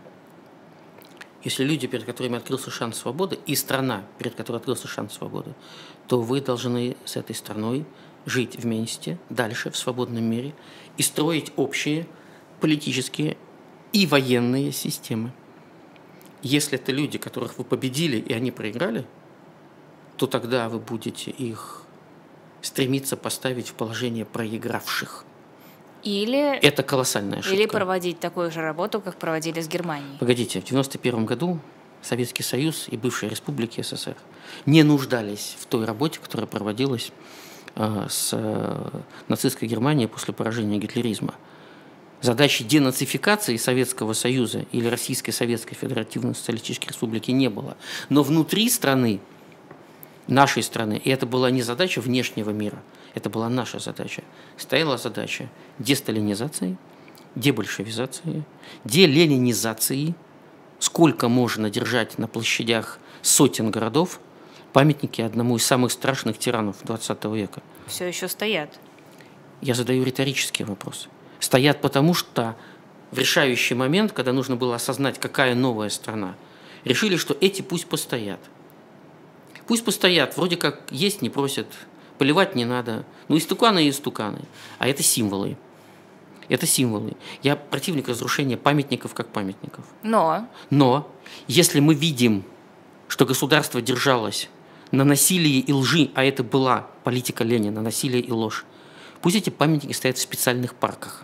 Если люди, перед которыми открылся шанс свободы, и страна, перед которой открылся шанс свободы, то вы должны с этой страной жить вместе, дальше, в свободном мире, и строить общие политические и военные системы. Если это люди, которых вы победили, и они проиграли, то тогда вы будете их стремиться поставить в положение проигравших. Или, это колоссальная ошибка. Или проводить такую же работу, как проводили с Германией. Погодите, в девяносто первом году Советский Союз и бывшие республики СССР не нуждались в той работе, которая проводилась э, с э, нацистской Германией после поражения гитлеризма. Задачи денацификации Советского Союза или Российской Советской Федеративной Социалистической Республики не было. Но внутри страны, нашей страны, и это была не задача внешнего мира, это была наша задача, стояла задача десталинизации, дебольшевизации, деленинизации, сколько можно держать на площадях сотен городов памятники одному из самых страшных тиранов двадцатого века. Все еще стоят. Я задаю риторический вопрос. Стоят потому, что в решающий момент, когда нужно было осознать, какая новая страна, решили, что эти пусть постоят. Пусть постоят, вроде как есть не просят, поливать не надо. Ну, истуканы и истуканы. А это символы. Это символы. Я противник разрушения памятников как памятников. Но? Но, если мы видим, что государство держалось на насилии и лжи, а это была политика Ленина, насилие и ложь, пусть эти памятники стоят в специальных парках.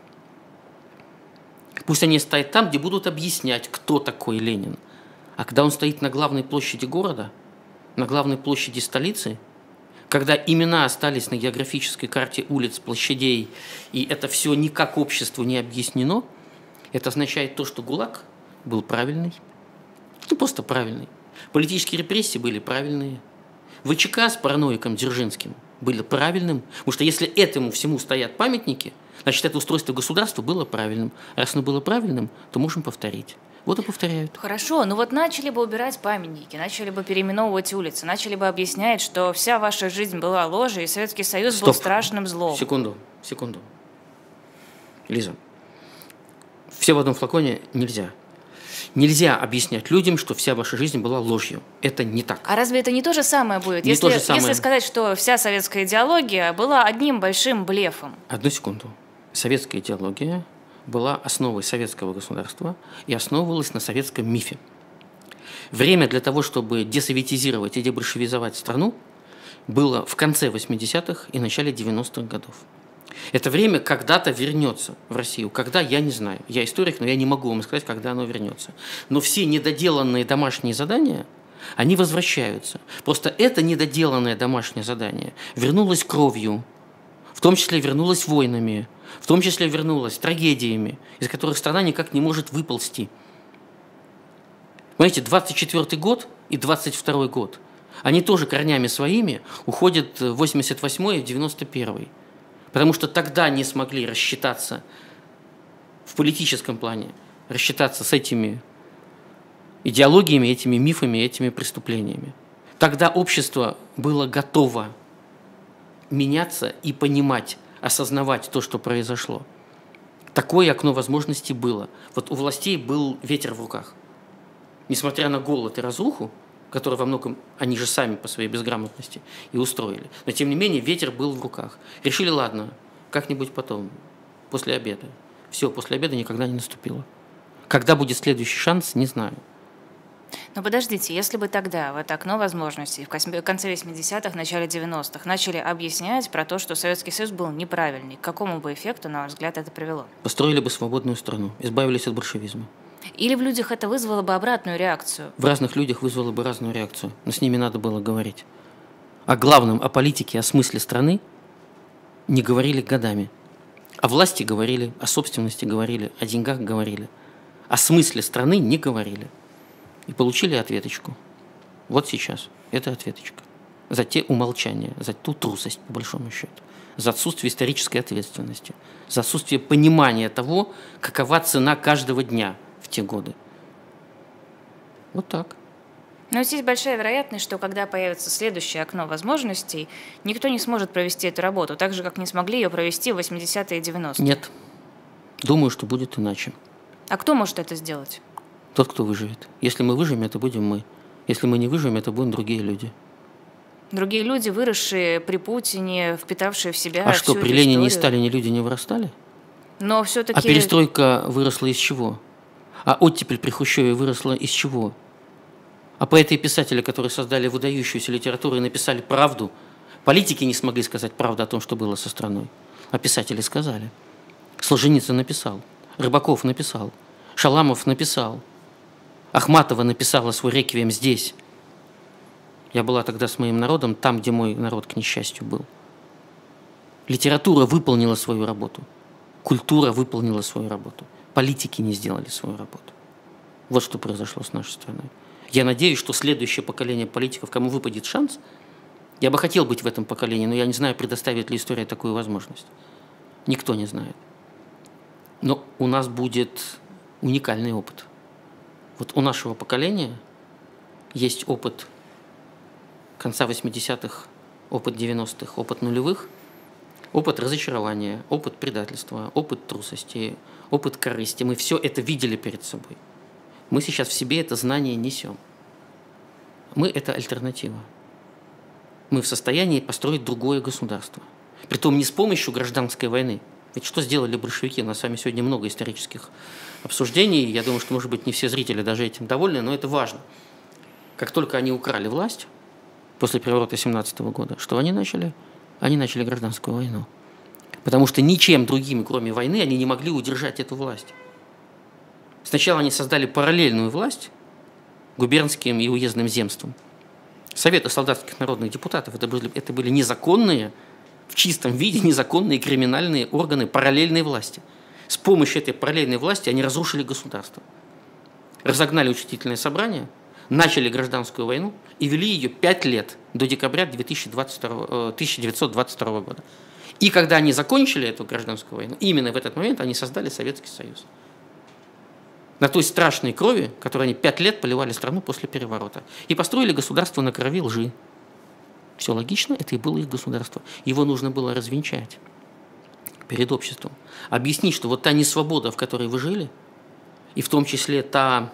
Пусть они стоят там, где будут объяснять, кто такой Ленин. А когда он стоит на главной площади города, на главной площади столицы, когда имена остались на географической карте улиц, площадей, и это все никак обществу не объяснено, это означает то, что ГУЛАГ был правильный, ну просто правильный. Политические репрессии были правильные. ВЧК с параноиком Дзержинским были правильным, потому что если этому всему стоят памятники, значит, это устройство государства было правильным. А раз оно было правильным, то можем повторить. Вот и повторяют. Хорошо, ну вот начали бы убирать памятники, начали бы переименовывать улицы, начали бы объяснять, что вся ваша жизнь была ложью, и Советский Союз Стоп. был страшным злом. Секунду, секунду. Лиза, все в одном флаконе нельзя. Нельзя объяснять людям, что вся ваша жизнь была ложью. Это не так. А разве это не то же самое будет? Не если, то же самое. Если сказать, что вся советская идеология была одним большим блефом. Одну секунду. Советская идеология была основой советского государства и основывалась на советском мифе. Время для того, чтобы десоветизировать и дебольшевизовать страну, было в конце восьмидесятых и начале девяностых годов. Это время когда-то вернется в Россию. Когда, я не знаю. Я историк, но я не могу вам сказать, когда оно вернется. Но все недоделанные домашние задания, они возвращаются. Просто это недоделанное домашнее задание вернулось кровью, в том числе вернулось войнами, в том числе вернулось трагедиями, из которых страна никак не может выползти. Понимаете, двадцать четвёртый год и двадцать второй год, они тоже корнями своими уходят в восемьдесят восьмой и в девяносто первый. Потому что тогда не смогли рассчитаться в политическом плане, рассчитаться с этими идеологиями, этими мифами, этими преступлениями. Тогда общество было готово меняться и понимать, осознавать то, что произошло. Такое окно возможностей было. Вот у властей был ветер в руках. Несмотря на голод и разруху, который во многом они же сами по своей безграмотности и устроили. Но тем не менее ветер был в руках. Решили, ладно, как-нибудь потом, после обеда. Все, после обеда никогда не наступило. Когда будет следующий шанс, не знаю. Но подождите, если бы тогда, в это окно возможностей, в конце восьмидесятых, начале девяностых, начали объяснять про то, что Советский Союз был неправильный, к какому бы эффекту, на ваш взгляд, это привело? Построили бы свободную страну, избавились от большевизма. Или в людях это вызвало бы обратную реакцию? В разных людях вызвало бы разную реакцию, но с ними надо было говорить. О главном, о политике, о смысле страны не говорили годами. О власти говорили, о собственности говорили, о деньгах говорили. О смысле страны не говорили. И получили ответочку. Вот сейчас. Это ответочка. За те умолчания, за ту трусость, по большому счету. За отсутствие исторической ответственности. За отсутствие понимания того, какова цена каждого дня в те годы. Вот так. Но здесь большая вероятность, что когда появится следующее окно возможностей, никто не сможет провести эту работу, так же, как не смогли ее провести в восьмидесятые и девяностые. Нет. Думаю, что будет иначе. А кто может это сделать? Тот, кто выживет. Если мы выживем, это будем мы. Если мы не выживем, это будут другие люди. Другие люди, выросшие при Путине, впитавшие в себя А всю что, эту при Ленине и историю. Сталине люди не вырастали? Но все-таки... А перестройка выросла из чего? А оттепель при Хрущеве выросла из чего? А поэты и писатели, которые создали выдающуюся литературу и написали правду, политики не смогли сказать правду о том, что было со страной. А писатели сказали. Солженицын написал, Рыбаков написал, Шаламов написал, Ахматова написала свой реквием здесь. Я была тогда с моим народом там, где мой народ, к несчастью, был. Литература выполнила свою работу. Культура выполнила свою работу. Политики не сделали свою работу. Вот что произошло с нашей страной. Я надеюсь, что следующее поколение политиков, кому выпадет шанс, я бы хотел быть в этом поколении, но я не знаю, предоставит ли история такую возможность. Никто не знает. Но у нас будет уникальный опыт. Вот у нашего поколения есть опыт конца восьмидесятых, опыт девяностых, опыт нулевых, опыт разочарования, опыт предательства, опыт трусости, опыт корысти. Мы все это видели перед собой. Мы сейчас в себе это знание несем. Мы – это альтернатива. Мы в состоянии построить другое государство. Притом не с помощью гражданской войны. Ведь что сделали большевики? У нас с вами сегодня много исторических обсуждений. Я думаю, что, может быть, не все зрители даже этим довольны, но это важно. Как только они украли власть после переворота семнадцатого года, что они начали? Они начали гражданскую войну. Потому что ничем другим, кроме войны, они не могли удержать эту власть. Сначала они создали параллельную власть губернским и уездным земствам. Советы солдатских народных депутатов это были, это были незаконные, в чистом виде незаконные криминальные органы параллельной власти. С помощью этой параллельной власти они разрушили государство. Разогнали учредительное собрание, начали гражданскую войну и вели ее пять лет до декабря тысяча девятьсот двадцать второго года. И когда они закончили эту гражданскую войну, именно в этот момент они создали Советский Союз. На той страшной крови, которой они пять лет поливали страну после переворота. И построили государство на крови лжи. Все логично, это и было их государство. Его нужно было развенчать перед обществом. Объяснить, что вот та несвобода, в которой вы жили, и в том числе та,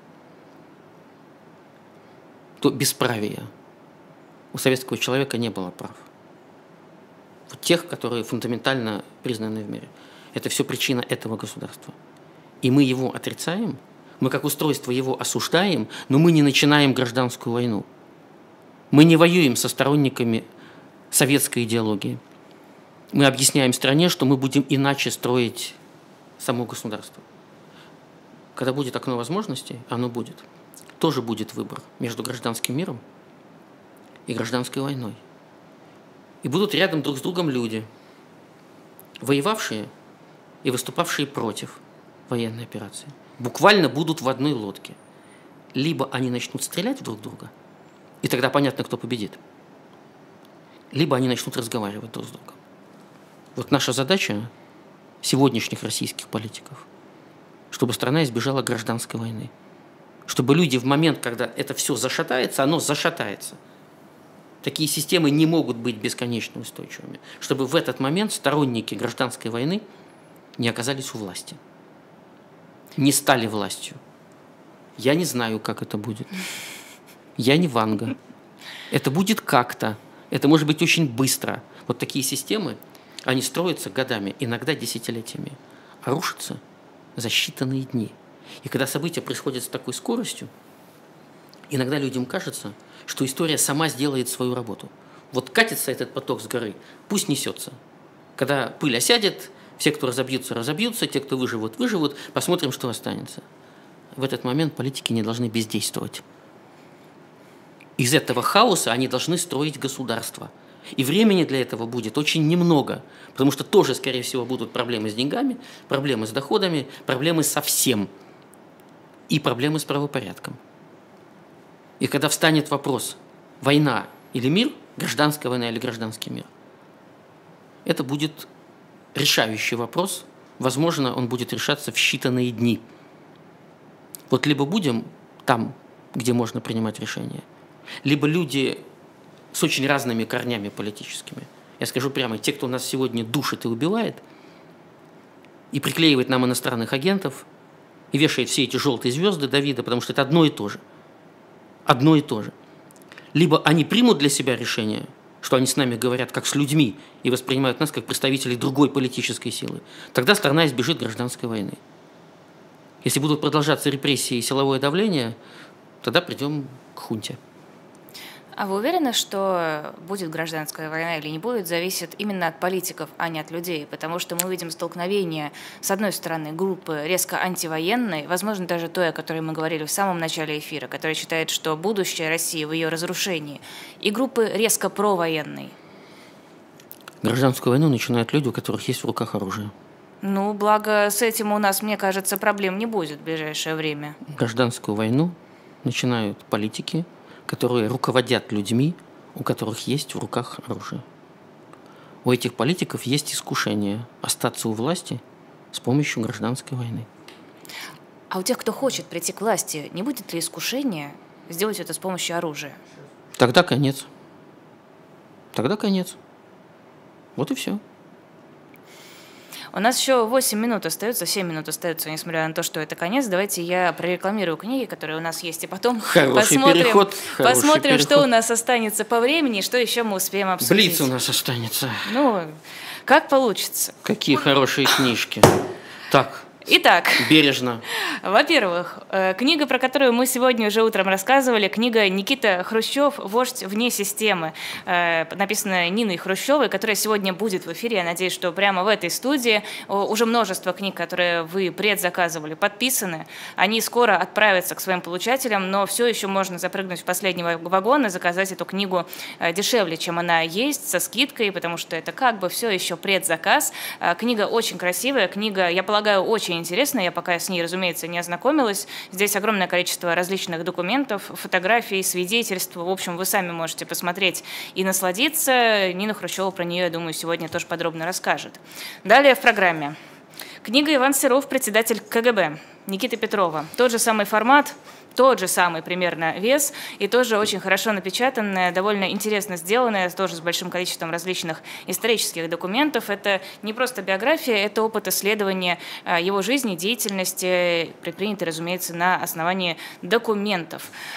то бесправие, у советского человека не было прав. Вот тех, которые фундаментально признаны в мире. Это все причина этого государства. И мы его отрицаем, мы как устройство его осуждаем, но мы не начинаем гражданскую войну. Мы не воюем со сторонниками советской идеологии. Мы объясняем стране, что мы будем иначе строить само государство. Когда будет окно возможностей, оно будет. Тоже будет выбор между гражданским миром и гражданской войной. И будут рядом друг с другом люди, воевавшие и выступавшие против военной операции. Буквально будут в одной лодке. Либо они начнут стрелять друг в друга, и тогда понятно, кто победит. Либо они начнут разговаривать друг с другом. Вот наша задача сегодняшних российских политиков, чтобы страна избежала гражданской войны. Чтобы люди в момент, когда это все зашатается, оно зашатается. Такие системы не могут быть бесконечно устойчивыми. Чтобы в этот момент сторонники гражданской войны не оказались у власти. Не стали властью. Я не знаю, как это будет. Я не Ванга. Это будет как-то. Это может быть очень быстро. Вот такие системы, они строятся годами, иногда десятилетиями, а рушатся за считанные дни. И когда события происходят с такой скоростью, иногда людям кажется, что история сама сделает свою работу. Вот катится этот поток с горы, пусть несется. Когда пыль осядет, все, кто разобьются, разобьются, те, кто выживут, выживут, посмотрим, что останется. В этот момент политики не должны бездействовать. Из этого хаоса они должны строить государство. И времени для этого будет очень немного, потому что тоже, скорее всего, будут проблемы с деньгами, проблемы с доходами, проблемы со всем. И проблемы с правопорядком. И когда встанет вопрос, война или мир, гражданская война или гражданский мир, это будет решающий вопрос. Возможно, он будет решаться в считанные дни. Вот либо будем там, где можно принимать решения, либо люди с очень разными корнями политическими. Я скажу прямо, те, кто нас сегодня душит и убивает, и приклеивает нам иностранных агентов, и вешает все эти желтые звезды Давида, потому что это одно и то же. Одно и то же. Либо они примут для себя решение, что они с нами говорят как с людьми и воспринимают нас как представителей другой политической силы, тогда страна избежит гражданской войны. Если будут продолжаться репрессии и силовое давление, тогда придем к хунте. А вы уверены, что будет гражданская война или не будет, зависит именно от политиков, а не от людей? Потому что мы видим столкновение, с одной стороны, группы резко антивоенной, возможно, даже той, о которой мы говорили в самом начале эфира, которая считает, что будущее России в ее разрушении, и группы резко провоенной. Гражданскую войну начинают люди, у которых есть в руках оружие. Ну, благо, с этим у нас, мне кажется, проблем не будет в ближайшее время. Гражданскую войну начинают политики, которые руководят людьми, у которых есть в руках оружие. У этих политиков есть искушение остаться у власти с помощью гражданской войны. А у тех, кто хочет прийти к власти, не будет ли искушения сделать это с помощью оружия? Тогда конец. Тогда конец. Вот и все. У нас еще восемь минут остается, семь минут остается, несмотря на то, что это конец. Давайте я прорекламирую книги, которые у нас есть, и потом хороший посмотрим, переход, посмотрим переход. что у нас останется по времени, и что еще мы успеем обсудить. Блиц у нас останется. Ну, как получится. Какие хорошие книжки. Так. Итак, бережно. Во-первых, книга, про которую мы сегодня уже утром рассказывали, книга Никита Хрущев «Вождь вне системы», написанная Ниной Хрущевой, которая сегодня будет в эфире. Я надеюсь, что прямо в этой студии. Уже множество книг, которые вы предзаказывали, подписаны. Они скоро отправятся к своим получателям, но все еще можно запрыгнуть в последний вагон и заказать эту книгу дешевле, чем она есть, со скидкой, потому что это как бы все еще предзаказ. Книга очень красивая, книга, я полагаю, очень интересная. Я пока с ней, разумеется, не ознакомилась. Здесь огромное количество различных документов, фотографий, свидетельств. В общем, вы сами можете посмотреть и насладиться. Нина Хрущева про нее, я думаю, сегодня тоже подробно расскажет. Далее в программе. Книга «Иван Серов. Председатель КГБ» Никиты Петрова. Тот же самый формат, тот же самый примерно вес, и тоже очень хорошо напечатанная, довольно интересно сделанная, тоже с большим количеством различных исторических документов. Это не просто биография, это опыт исследования его жизни, деятельности, предпринятый, разумеется, на основании документов.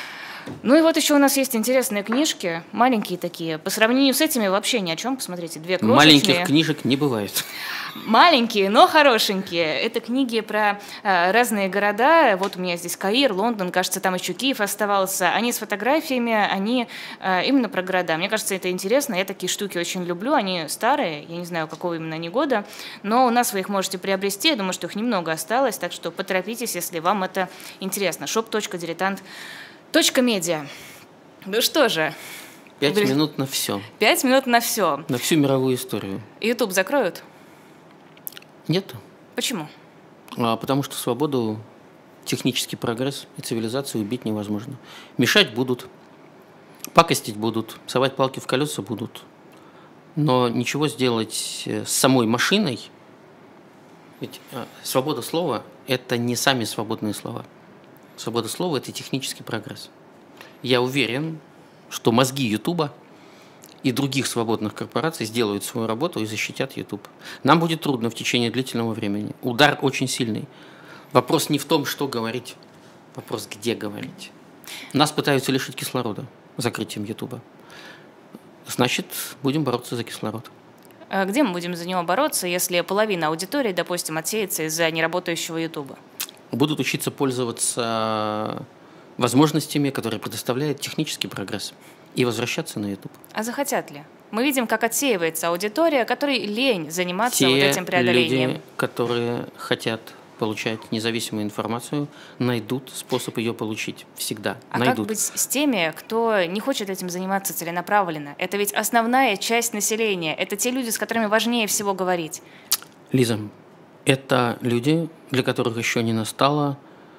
Ну и вот еще у нас есть интересные книжки, маленькие такие. По сравнению с этими вообще ни о чем. Посмотрите, две крошечные. Маленьких книжек не бывает. Маленькие, но хорошенькие. Это книги про э, разные города. Вот у меня здесь Каир, Лондон, кажется, там еще Киев оставался. Они с фотографиями, они э, именно про города. Мне кажется, это интересно. Я такие штуки очень люблю. Они старые, я не знаю, какого именно они года, но у нас вы их можете приобрести. Я думаю, что их немного осталось, так что поторопитесь, если вам это интересно. шоп точка дилетант точка медиа. Ну что же. Пять минут на все. Пять минут на все. На всю мировую историю. YouTube закроют? Нет. Почему? А, потому что свободу, технический прогресс и цивилизацию убить невозможно. Мешать будут, пакостить будут, совать палки в колеса будут. Но ничего сделать с самой машиной, ведь а, свобода слова – это не сами свободные слова. Свобода слова – это технический прогресс. Я уверен, что мозги Ютуба и других свободных корпораций сделают свою работу и защитят YouTube. Нам будет трудно в течение длительного времени. Удар очень сильный. Вопрос не в том, что говорить, вопрос, где говорить. Нас пытаются лишить кислорода закрытием Ютуба. Значит, будем бороться за кислород. А где мы будем за него бороться, если половина аудитории, допустим, отсеется из-за неработающего Ютуба? Будут учиться пользоваться возможностями, которые предоставляет технический прогресс, и возвращаться на YouTube. А захотят ли? Мы видим, как отсеивается аудитория, которой лень заниматься Те вот этим преодолением. люди, которые хотят получать независимую информацию, найдут способ ее получить. Всегда а найдут. как быть с теми, кто не хочет этим заниматься целенаправленно? Это ведь основная часть населения. Это те люди, с которыми важнее всего говорить. Лиза, это люди, для которых еще не настала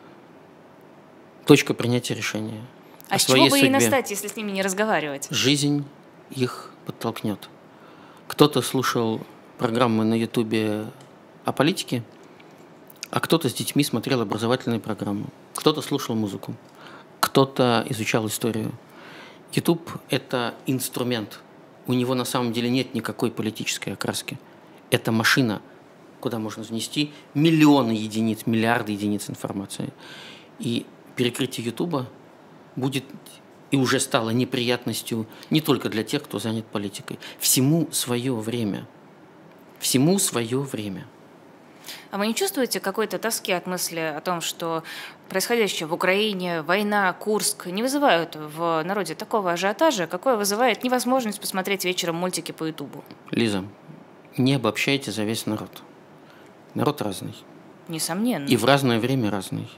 точка принятия решения. А с чего бы ей настать, если с ними не разговаривать? Жизнь их подтолкнет. Кто-то слушал программы на Ютубе о политике, а кто-то с детьми смотрел образовательные программы. Кто-то слушал музыку, кто-то изучал историю. Ютуб – это инструмент. У него на самом деле нет никакой политической окраски. Это машина, куда можно внести миллионы единиц, миллиарды единиц информации. И перекрытие Ютуба будет и уже стало неприятностью не только для тех, кто занят политикой. Всему свое время. Всему свое время. А вы не чувствуете какой-то тоски от мысли о том, что происходящее в Украине, война, Курск не вызывают в народе такого ажиотажа, какое вызывает невозможность посмотреть вечером мультики по Ютубу? Лиза, не обобщайте за весь народ. Народ разный. Несомненно. И в разное время разный.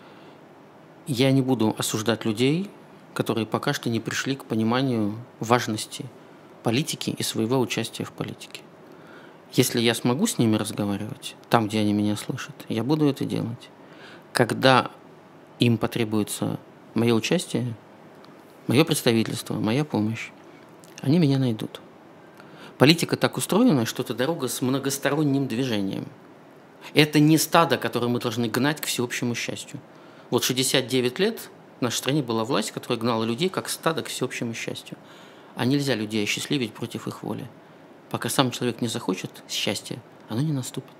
Я не буду осуждать людей, которые пока что не пришли к пониманию важности политики и своего участия в политике. Если я смогу с ними разговаривать, там, где они меня слышат, я буду это делать. Когда им потребуется мое участие, мое представительство, моя помощь, они меня найдут. Политика так устроена, что это дорога с многосторонним движением. Это не стадо, которое мы должны гнать к всеобщему счастью. Вот шестьдесят девять лет в нашей стране была власть, которая гнала людей как стадо к всеобщему счастью. А нельзя людей осчастливить против их воли. Пока сам человек не захочет счастья, оно не наступит.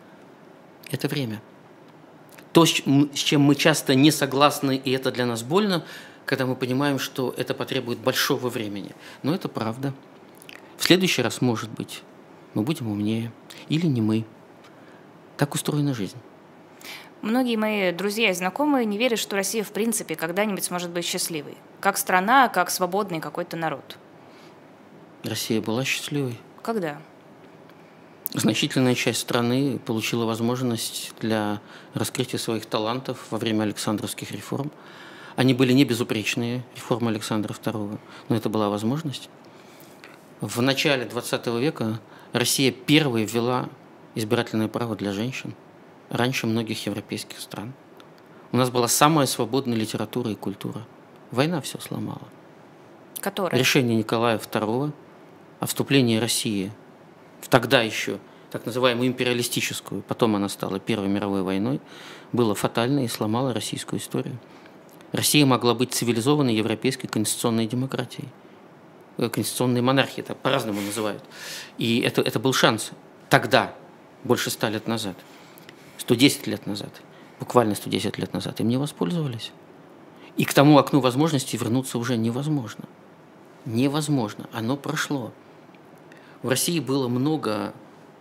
Это время. То, с чем мы часто не согласны, и это для нас больно, когда мы понимаем, что это потребует большого времени. Но это правда. В следующий раз, может быть, мы будем умнее. Или не мы. Так устроена жизнь. Многие мои друзья и знакомые не верят, что Россия в принципе когда-нибудь сможет быть счастливой. Как страна, как свободный какой-то народ. Россия была счастливой. Когда? Значительная часть страны получила возможность для раскрытия своих талантов во время Александровских реформ. Они были не безупречные, реформы Александра второго, но это была возможность. В начале двадцатого века Россия первой ввела избирательное право для женщин, раньше многих европейских стран. У нас была самая свободная литература и культура. Война все сломала. Которая? Решение Николая второго о вступлении России в тогда еще так называемую империалистическую, потом она стала Первой мировой войной, было фатально и сломало российскую историю. Россия могла быть цивилизованной европейской конституционной демократией. Конституционной монархией, это по-разному называют. И это, это был шанс тогда, больше ста лет назад, сто десять лет назад, буквально сто десять лет назад, им не воспользовались. И к тому окну возможностей вернуться уже невозможно. Невозможно. Оно прошло. В России было много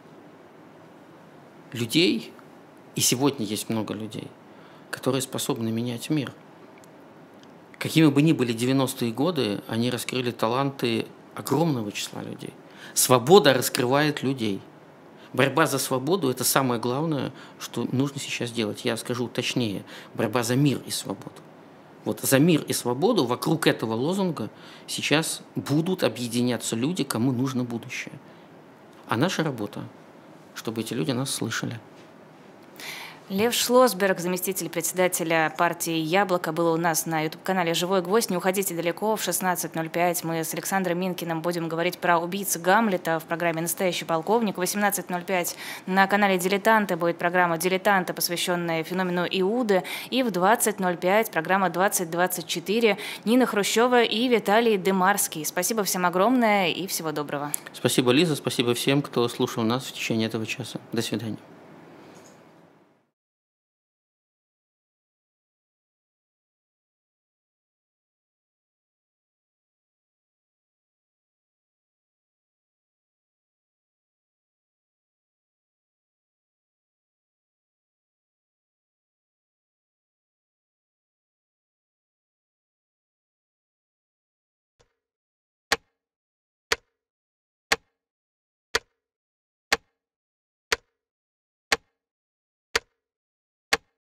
людей, и сегодня есть много людей, которые способны менять мир. Какими бы ни были девяностые годы, они раскрыли таланты огромного числа людей. Свобода раскрывает людей. Борьба за свободу – это самое главное, что нужно сейчас делать. Я скажу точнее, борьба за мир и свободу. Вот за мир и свободу вокруг этого лозунга сейчас будут объединяться люди, кому нужно будущее. А наша работа, чтобы эти люди нас слышали. Лев Шлосберг, заместитель председателя партии «Яблоко», был у нас на ютуб-канале «Живой гвоздь». Не уходите далеко. В шестнадцать ноль пять мы с Александром Минкиным будем говорить про убийц Гамлета в программе «Настоящий полковник». В восемнадцать ноль пять на канале «Дилетанты» будет программа «Дилетанты», посвященная феномену Иуды. И в двадцать ноль пять программа «двадцать двадцать четыре» Нина Хрущева и Виталий Дымарский. Спасибо всем огромное и всего доброго. Спасибо, Лиза. Спасибо всем, кто слушал нас в течение этого часа. До свидания.